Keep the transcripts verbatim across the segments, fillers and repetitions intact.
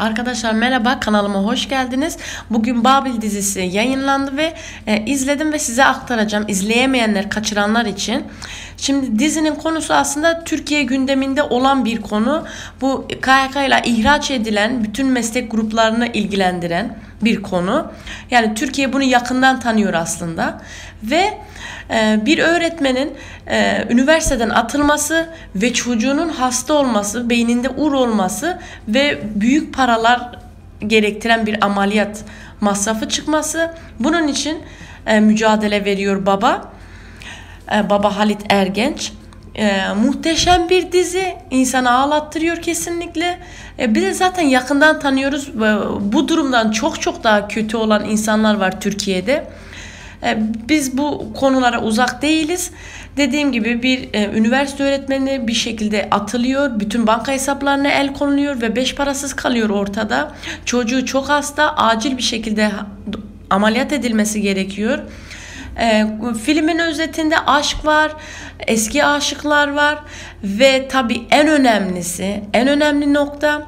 Arkadaşlar merhaba, kanalıma hoş geldiniz. Bugün Babil dizisi yayınlandı ve e, izledim ve size aktaracağım. İzleyemeyenler, kaçıranlar için. Şimdi dizinin konusu aslında Türkiye gündeminde olan bir konu. Bu K H K ile ihraç edilen bütün meslek gruplarını ilgilendiren bir konu. Yani Türkiye bunu yakından tanıyor aslında. Ve e, bir öğretmenin e, üniversiteden atılması ve çocuğunun hasta olması, beyninde ur olması ve büyük paralar gerektiren bir ameliyat masrafı çıkması. Bunun için e, mücadele veriyor baba. E, baba Halit Ergenç. E, muhteşem bir dizi. İnsanı ağlattırıyor kesinlikle. E, bir de zaten yakından tanıyoruz. E, bu durumdan çok çok daha kötü olan insanlar var Türkiye'de. E, biz bu konulara uzak değiliz. Dediğim gibi bir e, üniversite öğretmeni bir şekilde atılıyor. Bütün banka hesaplarına el konuluyor ve beş parasız kalıyor ortada. Çocuğu çok hasta. Acil bir şekilde ameliyat edilmesi gerekiyor. E, filmin özetinde aşk var, eski aşıklar var ve tabii en önemlisi, en önemli nokta,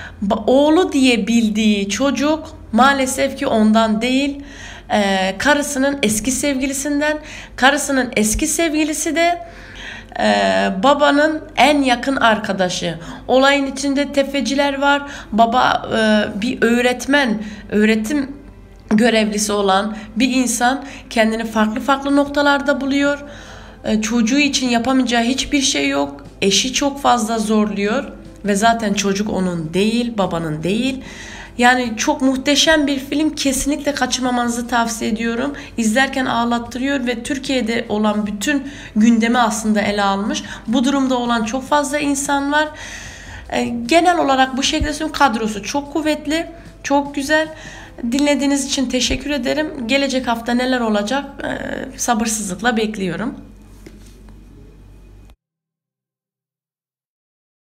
oğlu diye bildiği çocuk maalesef ki ondan değil, e, karısının eski sevgilisinden. Karısının eski sevgilisi de e, babanın en yakın arkadaşı. Olayın içinde tefeciler var. Baba e, bir öğretmen, öğretim görevlisi olan bir insan kendini farklı farklı noktalarda buluyor. E, çocuğu için yapamayacağı hiçbir şey yok. Eşi çok fazla zorluyor ve zaten çocuk onun değil, babanın değil. Yani çok muhteşem bir film. Kesinlikle kaçırmamanızı tavsiye ediyorum. İzlerken ağlattırıyor ve Türkiye'de olan bütün gündemi aslında ele almış. Bu durumda olan çok fazla insan var. E, genel olarak bu şekilde kadrosu çok kuvvetli, çok güzel. Dinlediğiniz için teşekkür ederim. Gelecek hafta neler olacak? E, sabırsızlıkla bekliyorum.